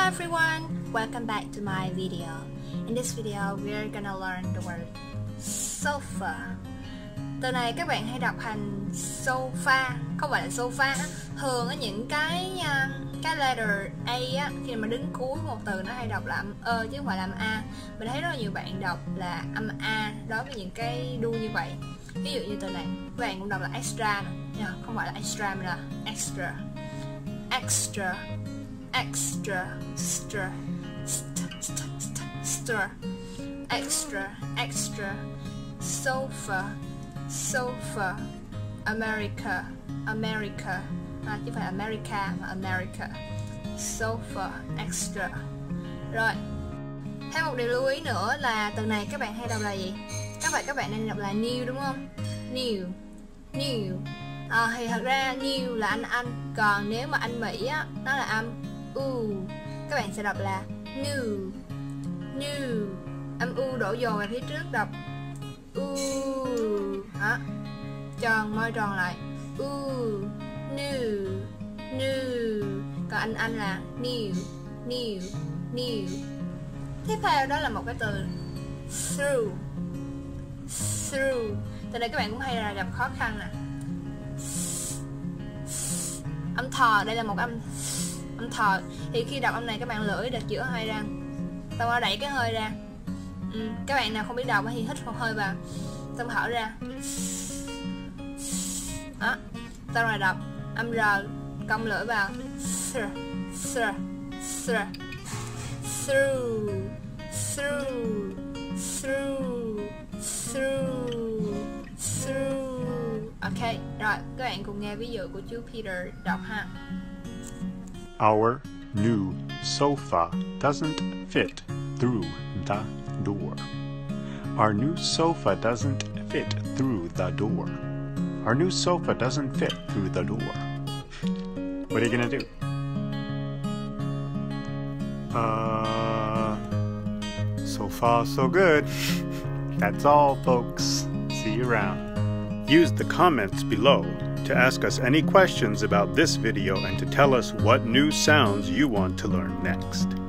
everyone, welcome back to my video. In this video, we're gonna learn the word sofa. Từ này các bạn hay đọc thành sofa, không phải là sofa. Thường ở những cái letter A á, khi mà đứng cuối một từ nó hay đọc là âm ơ chứ không phải là âm A. Mình thấy rất là nhiều bạn đọc là âm A đối với những cái đuôi như vậy. Ví dụ như từ này, các bạn cũng đọc là extra nè, không phải là extra mà là extra. Extra, extra, extra, extra, extra, sofa, sofa, America, America, chứ không phải America mà America, sofa, extra. Rồi, thêm một điều lưu ý nữa là từ này các bạn hay đọc là gì? Các bạn nên đọc là new đúng không? New, new. Thì thật ra new là anh, còn nếu mà anh Mỹ á, nó là âm u, các bạn sẽ đọc là new, new, âm u đổ dồn về phía trước đọc u, hả? Tròn môi tròn lại u, new, new, còn anh là new, new, new. Tiếp theo đó là một cái từ through, through. Từ đây các bạn cũng hay là gặp khó khăn nè. Âm thò, đây là một âm thò. Thì khi đọc âm này các bạn lưỡi đặt giữa hai răng, xong rồi đẩy cái hơi ra. Các bạn nào không biết đọc thì hít một hơi vào, xong thở ra. Đó, xong rồi đọc âm R, cong lưỡi vào. Through, through, through, through, through, through. Ok, rồi các bạn cùng nghe ví dụ của chú Peter đọc ha. Our new sofa doesn't fit through the door. Our new sofa doesn't fit through the door. Our new sofa doesn't fit through the door. What are you gonna do? So far, so good. That's all, folks. See you around. Use the comments below to ask us any questions about this video and to tell us what new sounds you want to learn next.